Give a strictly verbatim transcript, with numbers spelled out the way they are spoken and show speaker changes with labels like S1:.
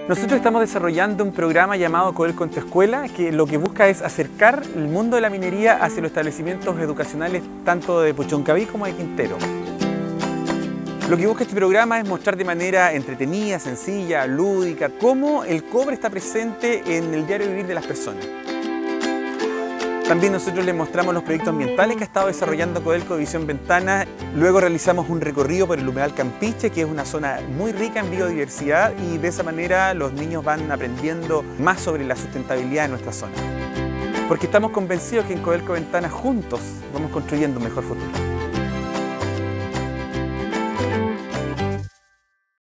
S1: Nosotros estamos desarrollando un programa llamado Codelco en tu Escuela, que lo que busca es acercar el mundo de la minería hacia los establecimientos educacionales tanto de Puchoncaví como de Quintero. Lo que busca este programa es mostrar de manera entretenida, sencilla, lúdica, cómo el cobre está presente en el diario vivir de las personas. También nosotros les mostramos los proyectos ambientales que ha estado desarrollando Codelco Visión Ventana. Luego realizamos un recorrido por el humedal Campiche, que es una zona muy rica en biodiversidad, y de esa manera los niños van aprendiendo más sobre la sustentabilidad de nuestra zona. Porque estamos convencidos que en Codelco Ventana juntos vamos construyendo un mejor futuro.